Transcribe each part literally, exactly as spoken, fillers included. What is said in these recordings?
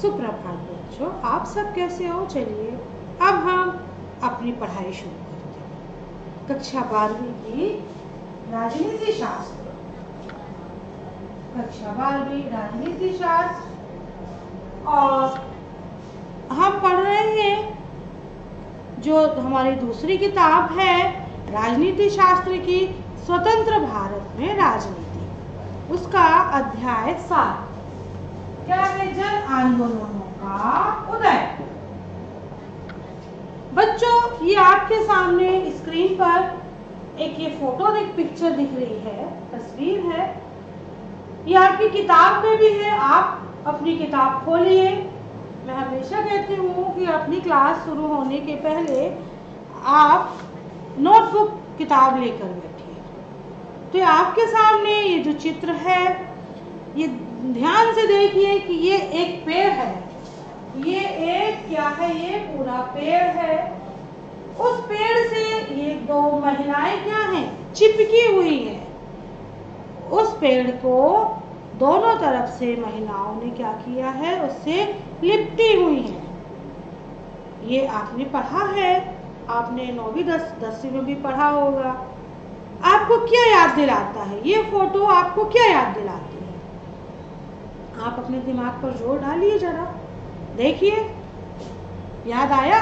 सुप्रभात बच्चों, आप सब कैसे हो। चलिए अब हम अपनी पढ़ाई शुरू करते हैं। कक्षा बारहवीं की राजनीति शास्त्र कक्षा बारहवीं राजनीति शास्त्र और हम पढ़ रहे हैं जो हमारी दूसरी किताब है राजनीति शास्त्र की स्वतंत्र भारत में राजनीति, उसका अध्याय सात क्या है, जन आंदोलनों का उदय। बच्चों, ये आपके सामने स्क्रीन पर एक ये फोटो एक पिक्चर दिख रही है, तस्वीर है। ये आपकी किताब में भी है, आप अपनी किताब खोलिए। मैं हमेशा कहती हूँ कि अपनी क्लास शुरू होने के पहले आप नोटबुक किताब लेकर बैठिए। तो आपके सामने ये जो चित्र है, ये ध्यान से देखिए कि ये एक पेड़ है। ये एक क्या है, ये पूरा पेड़ है। उस पेड़ से ये दो महिलाएं क्या हैं, चिपकी हुई हैं। उस पेड़ को दोनों तरफ से महिलाओं ने क्या किया है, उससे लिपटी हुई हैं। ये आपने पढ़ा है, आपने नौवीं दस दसवीं में भी पढ़ा होगा। आपको क्या याद दिलाता है ये फोटो, आपको क्या याद दिलाती है? आप अपने दिमाग पर जोर डालिए, जरा देखिए, याद आया?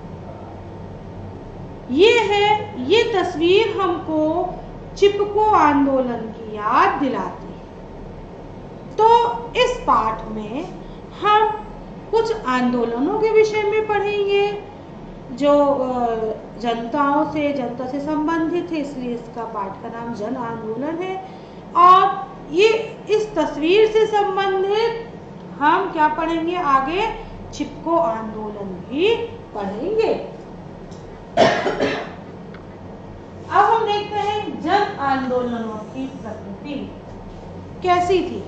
ये है, ये तस्वीर हमको चिपको आंदोलन की याद दिलाती है। तो इस पाठ में हम कुछ आंदोलनों के विषय में पढ़ेंगे जो जनताओं से जनता से संबंधित है, इसलिए इसका पाठ का नाम जन आंदोलन है। और ये इस तस्वीर से संबंधित हम क्या पढ़ेंगे आगे, चिपको आंदोलन भी पढ़ेंगे। अब हम देखते हैं जन आंदोलनों की प्रकृति कैसी थी।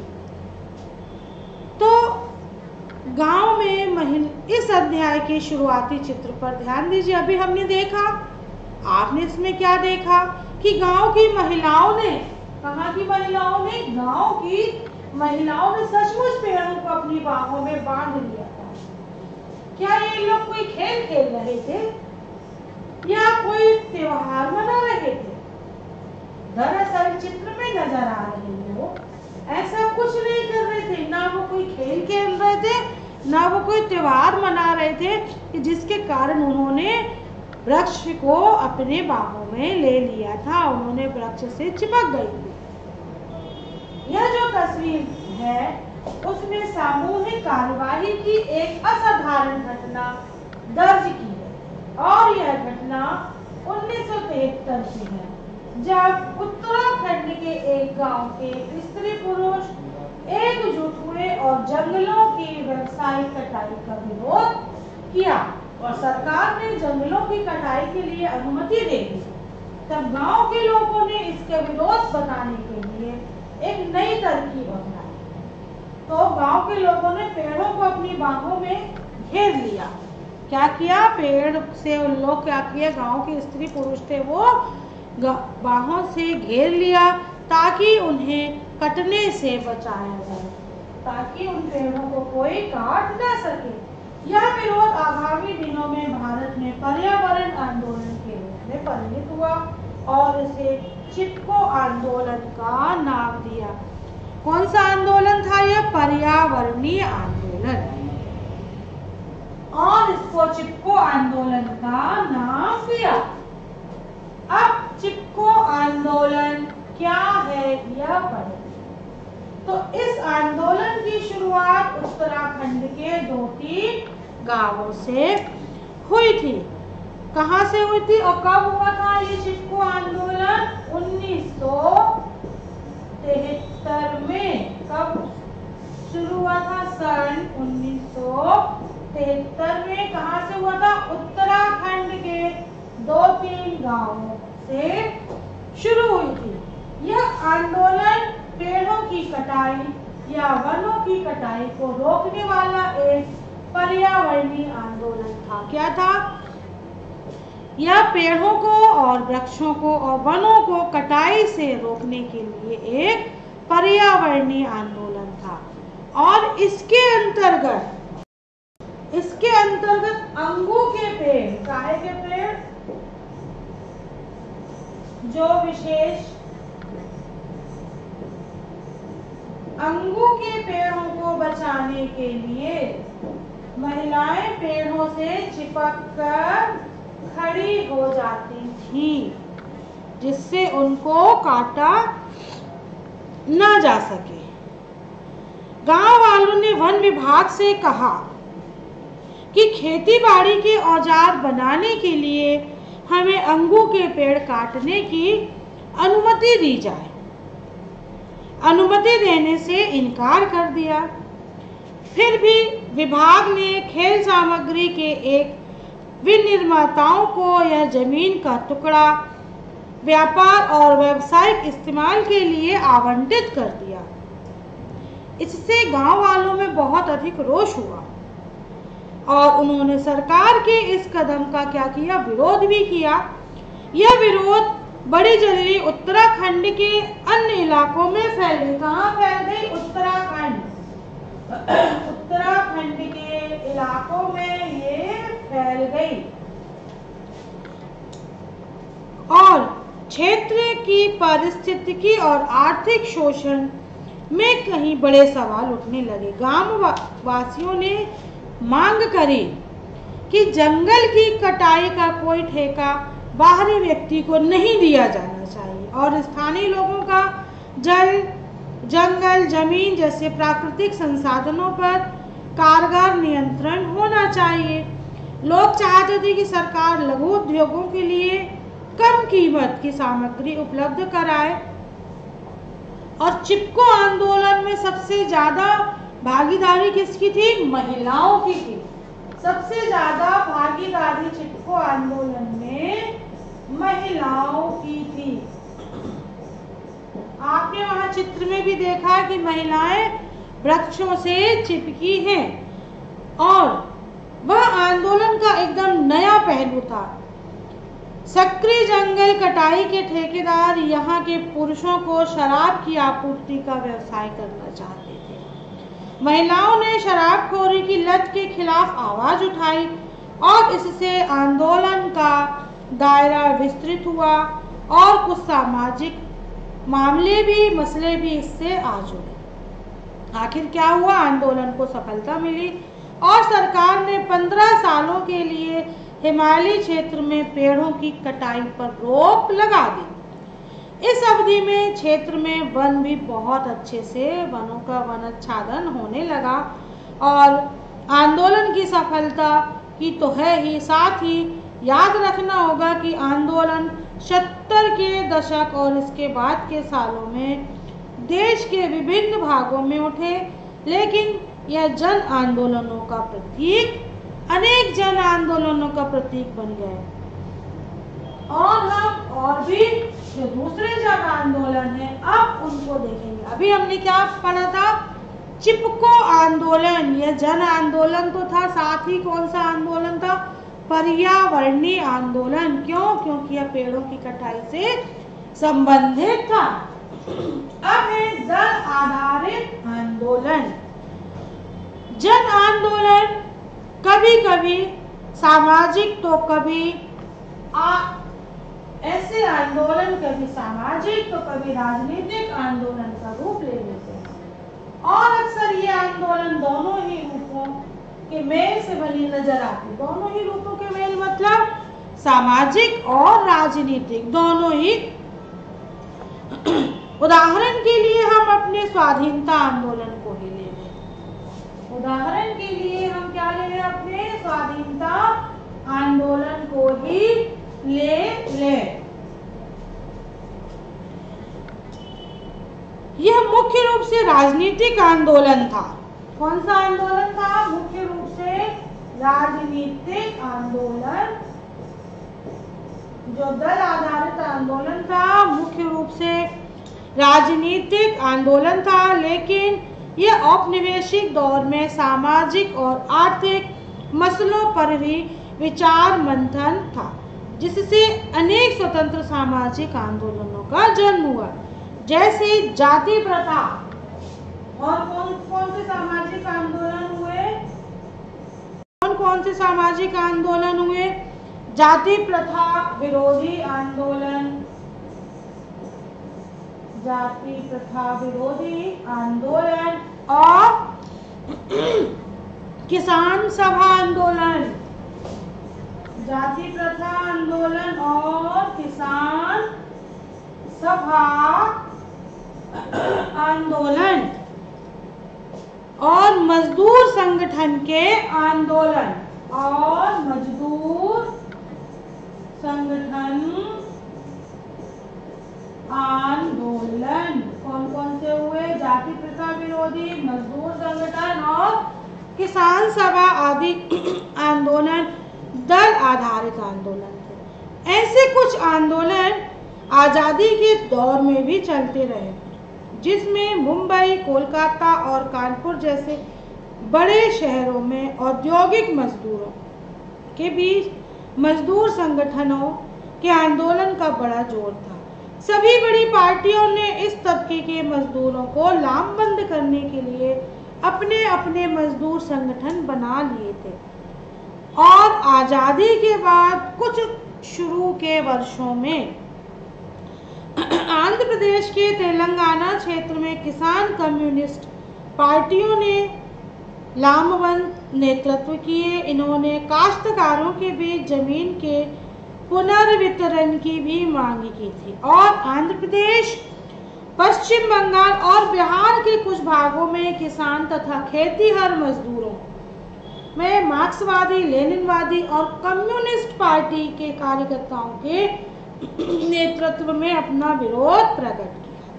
तो गांव में महिला, इस अध्याय के शुरुआती चित्र पर ध्यान दीजिए। अभी हमने देखा, आपने इसमें क्या देखा कि गांव की महिलाओं ने, कहाँ की महिलाओं ने, गांव की महिलाओं ने सचमुच पेड़ों को अपनी बाहों में बांध लिया था। क्या ये लोग कोई खेल खेल रहे थे या कोई त्योहार मना रहे थे? दरअसल चित्र में नजर आ रहे लोग ऐसा कुछ नहीं कर रहे थे। ना वो कोई खेल खेल रहे थे, ना वो कोई त्योहार मना रहे थे, कि जिसके कारण उन्होंने वृक्ष को अपने बाहों में ले लिया था। उन्होंने वृक्ष से चिपक गई थी। यह जो तस्वीर है उसमें सामूहिक कार्यवाही की एक असाधारण घटना दर्ज की है और यह घटना उन्नीस सौ तिहत्तर की है, जब उत्तराखंड के एक गांव के स्त्री पुरुष एकजुट हुए और जंगलों की व्यावसायिक कटाई का विरोध किया और सरकार ने जंगलों की कटाई के लिए अनुमति दे दी। तब गांव के लोगों ने इसके विरोध बताने के लिए एक नई तरकीब अपनाई। तो गांव के लोगों ने पेड़ों को अपनी बाहों में घेर लिया। क्या किया, पेड़ से उन लोग क्या किया, गांव के स्त्री पुरुष थे वो बाहों से घेर लिया ताकि उन्हें कटने से बचाया जाए, ताकि उन पेड़ों को कोई काट ना सके। यह विरोध आगामी दिनों में भारत में पर्यावरण आंदोलन के रूप में परिणित हुआ और इसे चिपको आंदोलन का नाम दिया। कौन सा आंदोलन था यह? पर्यावरणीय आंदोलन। और इसको चिपको आंदोलन का नाम दिया। अब चिपको आंदोलन क्या है यह पढ़ें। तो इस आंदोलन की शुरुआत उत्तराखंड के दो तीन गांवों से हुई थी। कहां से हुई थी और कब हुआ था ये चिपको आंदोलन? उन्नीस सौ तिहत्तर में। कब शुरू हुआ था? सन उन्नीस सौ तिहत्तर में। कहां से हुआ था? उत्तराखंड के दो तीन गांवों से शुरू हुई थी। यह आंदोलन पेड़ों की कटाई या वनों की कटाई को रोकने वाला एक पर्यावरणीय आंदोलन था। क्या था? यह पेड़ों को और वृक्षों को और वनों को कटाई से रोकने के लिए एक पर्यावरणीय आंदोलन था और इसके अंतर्गत काहे के पेड़? जो विशेष अंगों के पेड़ों को बचाने के लिए महिलाएं पेड़ों से चिपक कर खड़ी हो जाती थी, जिससे उनको काटा ना जा सके। गांव वालों ने वन विभाग से कहा कि खेती बाड़ी के औजार बनाने के लिए हमें अंगूर के पेड़ काटने की अनुमति दी जाए। अनुमति देने से इनकार कर दिया। फिर भी विभाग ने खेल सामग्री के एक विनिर्माताओं को यह जमीन का टुकड़ा व्यापार और व्यावसायिक इस्तेमाल के लिए आवंटित कर दिया। इससे गांव वालों में बहुत अधिक रोष हुआ और उन्होंने सरकार के इस कदम का क्या किया? विरोध भी किया। यह विरोध बड़ी जल्दी उत्तराखंड के अन्य इलाकों में फैल गई। कहाँ फैल गई? उत्तराखंड। उत्तराखंड के इलाकों में ये फैल गई और क्षेत्र की पारिस्थितिकी और आर्थिक शोषण में कहीं बड़े सवाल उठने लगे। गांव वासियों ने मांग करी कि जंगल की कटाई का कोई ठेका बाहरी व्यक्ति को नहीं दिया जाना चाहिए और स्थानीय लोगों का जल, जंगल, जमीन जैसे प्राकृतिक संसाधनों पर कारगर नियंत्रण होना चाहिए। लोग चाहते थे कि सरकार लघु उद्योगों के लिए कम कीमत की सामग्री उपलब्ध कराए और चिपको आंदोलन में सबसे ज्यादा भागीदारी किसकी थी? महिलाओं की थी। सबसे ज्यादा भागीदारी चिपको आंदोलन में महिलाओं की थी। आपने वहां चित्र में भी देखा कि महिलाएं वृक्षों से चिपकी हैं और वह आंदोलन का एकदम नया पहलू था। सक्रिय जंगल कटाई के ठेकेदार यहाँ के पुरुषों को शराब की आपूर्ति का व्यवसाय करना चाहते थे। महिलाओं ने शराबखोरी की लत के खिलाफ आवाज उठाई और इससे आंदोलन का दायरा विस्तृत हुआ और कुछ सामाजिक मामले भी मसले भी इससे आ जुड़े। आखिर क्या हुआ? आंदोलन को सफलता मिली और सरकार ने पंद्रह सालों के लिए हिमालयी क्षेत्र में पेड़ों की कटाई पर रोक लगा दी। इस अवधि में क्षेत्र में वन भी बहुत अच्छे से वनों का वनच्छादन होने लगा और आंदोलन की सफलता की तो है ही, साथ ही याद रखना होगा कि आंदोलन सत्तर के दशक और इसके बाद के सालों में देश के विभिन्न भागों में उठे, लेकिन यह जन आंदोलनों का प्रतीक, अनेक जन आंदोलनों का प्रतीक बन गए। और हम और भी जो दूसरे जन आंदोलन हैं अब उनको देखेंगे। अभी हमने क्या पढ़ा था? चिपको आंदोलन। यह जन आंदोलन तो था, साथ ही कौन सा आंदोलन था? पर्यावरणीय आंदोलन। क्यों? क्योंकि यह पेड़ों की कटाई से संबंधित था। अब है जन आधारित आंदोलन। जन आंदोलन कभी कभी सामाजिक तो कभी आ, ऐसे आंदोलन कभी सामाजिक तो कभी राजनीतिक आंदोलन का रूप ले लेते हैं और अक्सर ये आंदोलन दोनों ही रूपों के मेल से बनी नजर आती। दोनों ही रूपों के मेल मतलब सामाजिक और राजनीतिक, दोनों ही। उदाहरण के लिए हम अपने स्वाधीनता आंदोलन को ही ले लें। उदाहरण के लिए हम क्या ले लें? अपने स्वाधीनता आंदोलन को ही ले लें। यह मुख्य रूप से राजनीतिक आंदोलन था। कौन सा आंदोलन था? मुख्य रूप से राजनीतिक आंदोलन। जो दल आधारित आंदोलन था मुख्य रूप से राजनीतिक आंदोलन था, लेकिन यह औपनिवेशिक दौर में सामाजिक और आर्थिक मसलों पर भी विचार मंथन था, जिससे अनेक स्वतंत्र सामाजिक आंदोलनों का जन्म हुआ, जैसे जाति प्रथा। और कौन कौन से सामाजिक आंदोलन हुए? कौन कौन से सामाजिक आंदोलन हुए? जाति प्रथा विरोधी आंदोलन, जाति प्रथा विरोधी आंदोलन और किसान सभा आंदोलन, जाति प्रथा आंदोलन और किसान सभा आंदोलन और मजदूर संगठन के आंदोलन, और मजदूर संगठन आंदोलन कौन कौन से हुए? जाति प्रथा विरोधी, मजदूर संगठन और किसान सभा आदि आंदोलन दल आधारित आंदोलन थे। ऐसे कुछ आंदोलन आजादी के दौर में भी चलते रहे, जिसमें मुंबई, कोलकाता और कानपुर जैसे बड़े शहरों में औद्योगिक मजदूरों के बीच मजदूर संगठनों के आंदोलन का बड़ा जोर था। सभी बड़ी पार्टियों ने इस तबके के मजदूरों को लामबंद करने के लिए अपने अपने मजदूर संगठन बना लिए थे, और आजादी के बाद कुछ शुरू के वर्षों में आंध्र प्रदेश के तेलंगाना क्षेत्र में किसान कम्युनिस्ट पार्टियों ने लामबंद नेतृत्व किए। इन्होंने काश्तकारों के बीच जमीन के पुनर्वितरण की भी मांग की थी, और आंध्र प्रदेश, पश्चिम बंगाल और बिहार के कुछ भागों में किसान तथा खेतीहर मजदूरों में मार्क्सवादी, लेनिनवादी और कम्युनिस्ट पार्टी के कार्यकर्ताओं के नेतृत्व में अपना विरोध प्रकट किया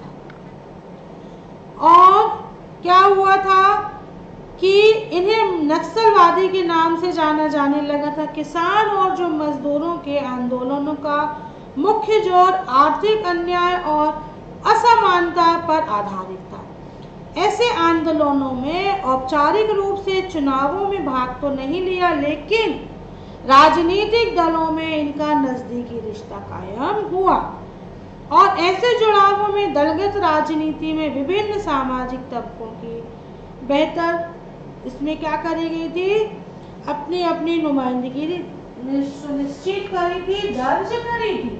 था। और क्या हुआ था कि इन्हें नक्सलवादी के नाम से जाना जाने लगा था। किसान और जो मजदूरों के आंदोलनों का मुख्य जोर आर्थिक अन्याय और असमानता पर आधारित था। ऐसे आंदोलनों में औपचारिक रूप से चुनावों में भाग तो नहीं लिया, लेकिन राजनीतिक दलों में इनका नजदीकी रिश्ता कायम हुआ, और ऐसे जुड़ावों में दलगत राजनीति में विभिन्न सामाजिक तबकों की बेहतर इसमें क्या करी गई थी? अपनी अपनी नुमाइंदगी सुनिश्चित करी थी, दर्ज करी थी।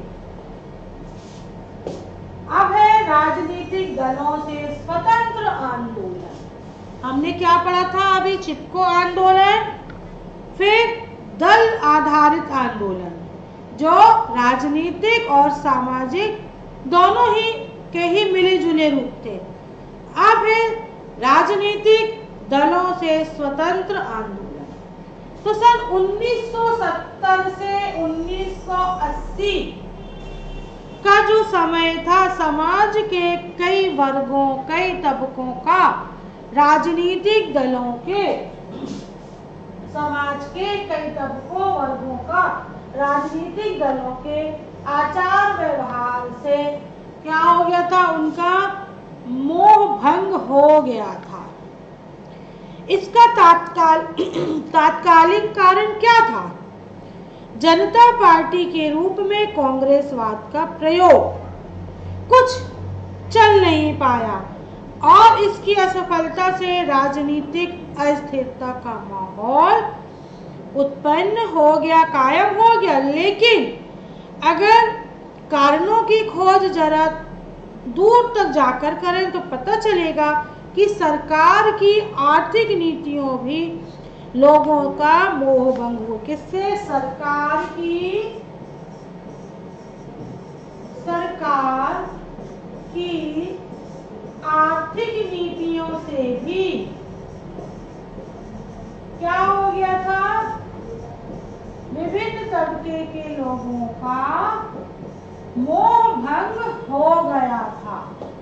अब है राजनीतिक दलों से स्वतंत्र आंदोलन। हमने क्या पढ़ा था अभी? चिपको आंदोलन, फिर दल आधारित आंदोलन, जो राजनीतिक और सामाजिक दोनों ही के ही मिले जुले रूप थे। अब है राजनीतिक दलों से स्वतंत्र आंदोलन। तो सन उन्नीस सौ सत्तर से उन्नीस सौ अस्सी का जो समय था, समाज के कई वर्गों, कई तबकों का राजनीतिक दलों के समाज के कई तबकों, वर्गों का राजनीतिक दलों के आचार व्यवहार से क्या हो गया था? उनका मोह भंग हो गया था। इसका तात्काल तात्कालिक कारण क्या था? जनता पार्टी के रूप में कांग्रेसवाद का प्रयोग कुछ चल नहीं पाया, और इसकी असफलता से राजनीतिक अस्थिरता का माहौल उत्पन्न हो गया, कायम हो गया। लेकिन अगर कारणों की खोज जरा दूर तक जाकर करें तो पता चलेगा कि सरकार की आर्थिक नीतियों भी लोगों का मोह भंग हो। किससे? सरकार की सरकार की आर्थिक नीतियों से भी क्या हो गया था? विभिन्न तबके के लोगों का मोह भंग हो गया था।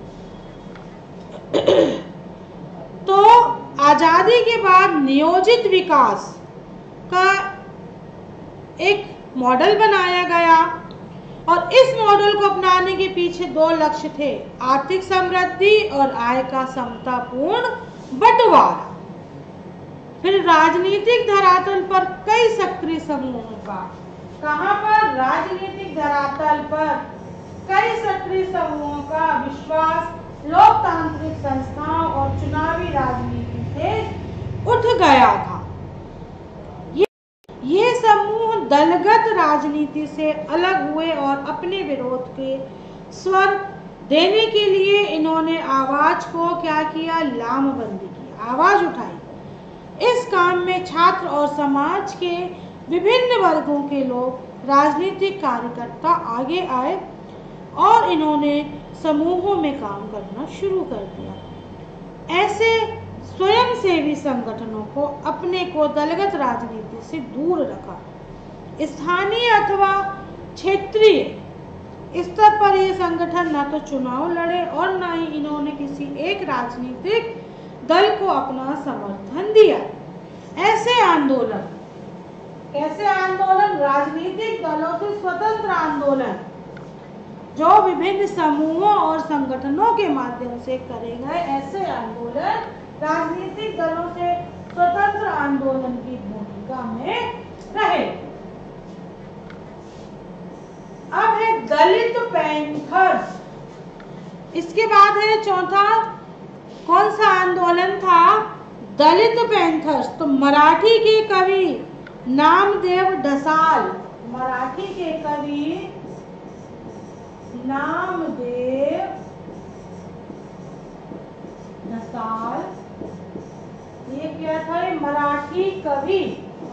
तो आजादी के बाद नियोजित विकास का एक मॉडल बनाया गया, और इस मॉडल को अपनाने के पीछे दो लक्ष्य थे: आर्थिक समृद्धि और आय का समतापूर्ण बंटवारा। फिर राजनीतिक धरातल पर कई सक्रिय समूहों का, कहां पर? राजनीतिक धरातल पर कई सक्रिय समूहों का विश्वास लोकतांत्रिक संस्थाओं और चुनावी राजनीति से उठ गया था। ये, ये समूह दलगत राजनीति से अलग हुए और अपने विरोध के स्वर देने के लिए इन्होंने आवाज को क्या किया, लामबंदी की, आवाज उठाई। इस काम में छात्र और समाज के विभिन्न वर्गों के लोग, राजनीतिक कार्यकर्ता आगे आए और इन्होंने समूहों में काम करना शुरू कर दिया। ऐसे स्वयंसेवी संगठनों को अपने को दलगत राजनीति से दूर रखा। स्थानीय अथवा क्षेत्रीय स्तर पर ये संगठन न तो चुनाव लड़े और न ही इन्होंने किसी एक राजनीतिक दल को अपना समर्थन दिया। ऐसे आंदोलन, कैसे आंदोलन, राजनीतिक दलों से स्वतंत्र आंदोलन जो विभिन्न समूहों और संगठनों के माध्यम से करे गए, ऐसे आंदोलन राजनीतिक दलों से स्वतंत्र आंदोलन की भूमिका में रहे। अब है दलित पैंथर्स। इसके बाद है चौथा, कौन सा आंदोलन था, दलित पैंथर्स। तो मराठी के कवि नामदेव ढसाल, मराठी के कवि नामदेव ढसाल, ये क्या था, मराठी कवि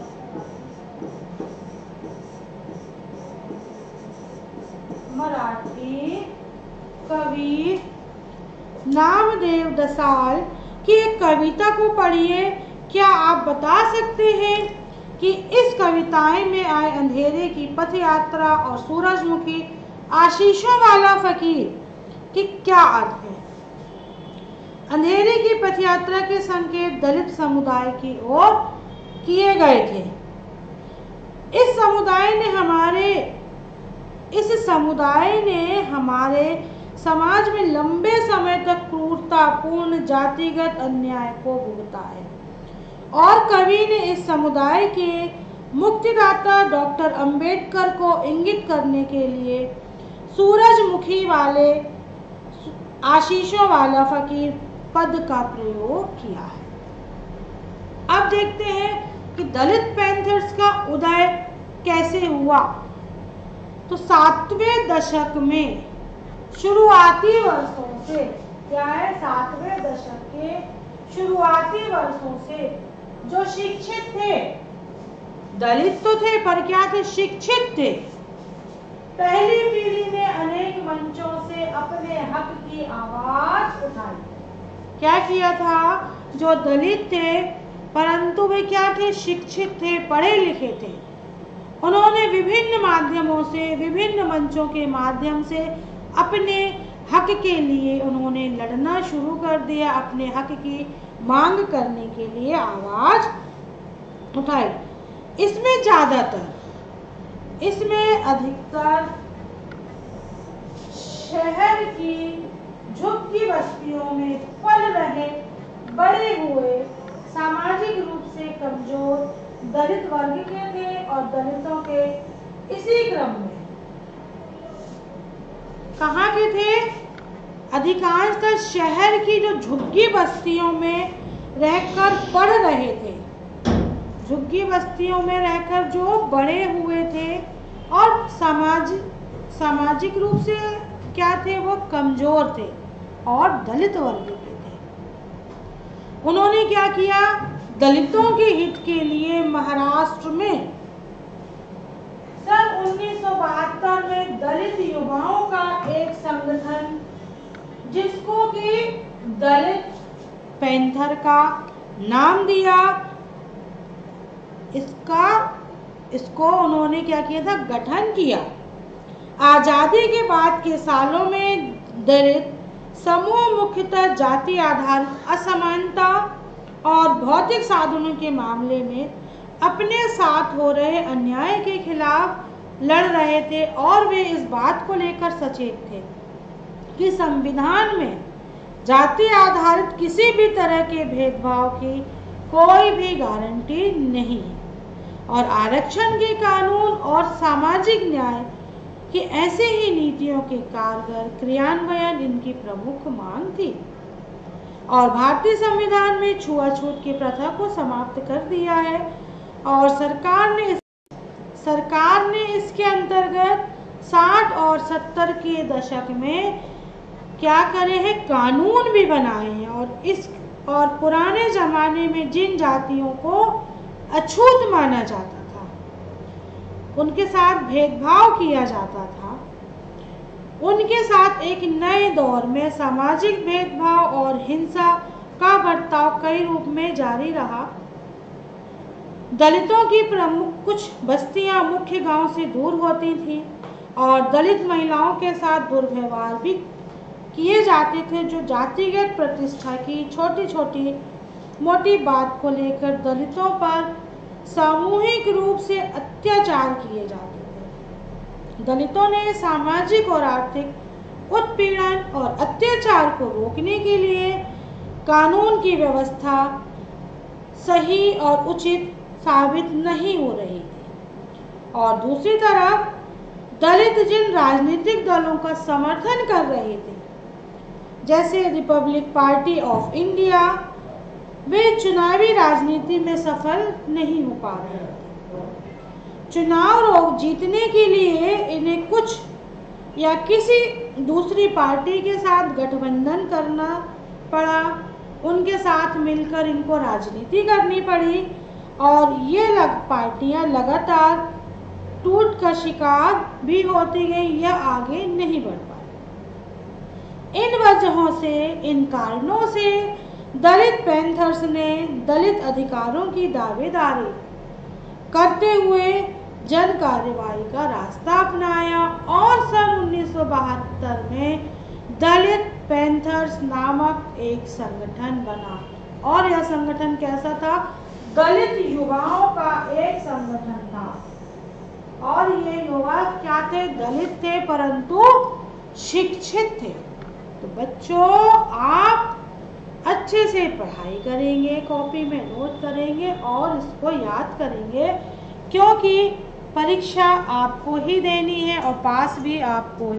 मराठी कवि नामदेव ढसाल की एक कविता को पढ़िए। क्या आप बता सकते हैं कि इस कविताएं में आए अंधेरे की पथ यात्रा और सूरजमुखी आशीषों वाला फकीर की क्या अर्थ है? अंधेरे की पथ यात्रा के संकेत दलित समुदाय की ओर किए गए थे। इस समुदाय ने हमारे इस समुदाय ने हमारे समाज में लंबे समय तक क्रूरतापूर्ण जातिगत अन्याय को भुगता है और कवि ने इस समुदाय के मुक्तिदाता डॉक्टर अंबेडकर को इंगित करने के लिए सूरजमुखी वाले आशीषों वाला फकीर पद का प्रयोग किया है। अब देखते हैं कि दलित पैंथर्स का उदय कैसे हुआ। तो सातवें दशक में शुरुआती वर्षों से, क्या है, सातवें दशक के शुरुआती वर्षों से जो शिक्षित थे, दलित तो थे पर क्या थे, शिक्षित थे, पहली पीढ़ी ने अनेक मंचों से अपने हक की आवाज उठाई। क्या किया था, जो दलित थे परंतु वे क्या थे, शिक्षित थे, पढ़े लिखे थे, उन्होंने विभिन्न माध्यमों से, विभिन्न मंचों के माध्यम से अपने हक के लिए उन्होंने लड़ना शुरू कर दिया, अपने हक की मांग करने के लिए आवाज उठाई। इसमें ज्यादातर, इसमें अधिकतर शहर की झुग्गी बस्तियों में पल रहे बड़े हुए सामाजिक रूप से कमजोर दलित वर्ग के थे और दलितों के इसी क्रम में कहाँ के थे, अधिकांशतः शहर की जो झुग्गी बस्तियों में रहकर पढ़ रहे थे, झुग्गी बस्तियों में रहकर जो बड़े हुए थे और समाज सामाजिक रूप से क्या थे, वो कमजोर थे और दलित वर्ग के थे। उन्होंने क्या किया, दलितों के हित के लिए महाराष्ट्र में सन उन्नीस सौ बहत्तर में दलित युवाओं का एक संगठन, जिसको कि दलित पैंथर का नाम दिया, इसका इसको उन्होंने क्या किया था, गठन किया। आजादी के बाद के सालों में दलित समूह मुख्यतः जाति आधारित असमानता और भौतिक साधनों के मामले में अपने साथ हो रहे अन्याय के खिलाफ लड़ रहे थे और वे इस बात को लेकर सचेत थे कि संविधान में जाति आधारित किसी भी तरह के भेदभाव की कोई भी गारंटी नहीं है और आरक्षण के कानून और सामाजिक न्याय की ऐसे ही नीतियों के कारगर क्रियान्वयन इनकी प्रमुख मांग थी। और भारतीय संविधान में छुआछूत की प्रथा को समाप्त कर दिया है और सरकार ने सरकार ने इसके अंतर्गत साठ और सत्तर के दशक में क्या करे हैं, कानून भी बनाए हैं। और इस और पुराने ज़माने में जिन जातियों को अछूत माना जाता था, उनके साथ भेदभाव किया जाता था, उनके साथ एक नए दौर में सामाजिक भेदभाव और हिंसा का बर्ताव कई रूप में जारी रहा। दलितों की प्रमुख कुछ बस्तियां मुख्य गांव से दूर होती थीं और दलित महिलाओं के साथ दुर्व्यवहार भी किए जाते थे, जो जातिगत प्रतिष्ठा की छोटी छोटी मोटी बात को लेकर दलितों पर सामूहिक रूप से अत्याचार किए जाते थे। दलितों ने सामाजिक और आर्थिक उत्पीड़न और अत्याचार को रोकने के लिए कानून की व्यवस्था सही और उचित साबित नहीं हो रही थी। और दूसरी तरफ दलित जिन राजनीतिक दलों का समर्थन कर रहे थे, जैसे रिपब्लिक पार्टी ऑफ इंडिया, वे चुनावी राजनीति में सफल नहीं हो पा रहे थे। चुनाव रोक जीतने के लिए इन्हें कुछ या किसी दूसरी पार्टी के साथ गठबंधन करना पड़ा, उनके साथ मिलकर इनको राजनीति करनी पड़ी और ये लग पार्टियां लगातार टूट का शिकार भी होती गई या आगे नहीं बढ़ पाई। इन वजहों से, इन कारणों से दलित पैंथर्स ने दलित अधिकारों की दावेदारी करते हुए जन कार्रवाई का रास्ता अपनाया और सन उन्नीस सौ बहत्तर में दलित पैंथर्स नामक एक संगठन बना। और यह संगठन कैसा था? दलित युवाओं का एक संगठन था। और ये युवा क्या थे? दलित थे, परंतु शिक्षित थे। तो बच्चों, आप अच्छे से पढ़ाई करेंगे, कॉपी में नोट करेंगे और इसको याद करेंगे, क्योंकि परीक्षा आपको ही देनी है और पास भी आपको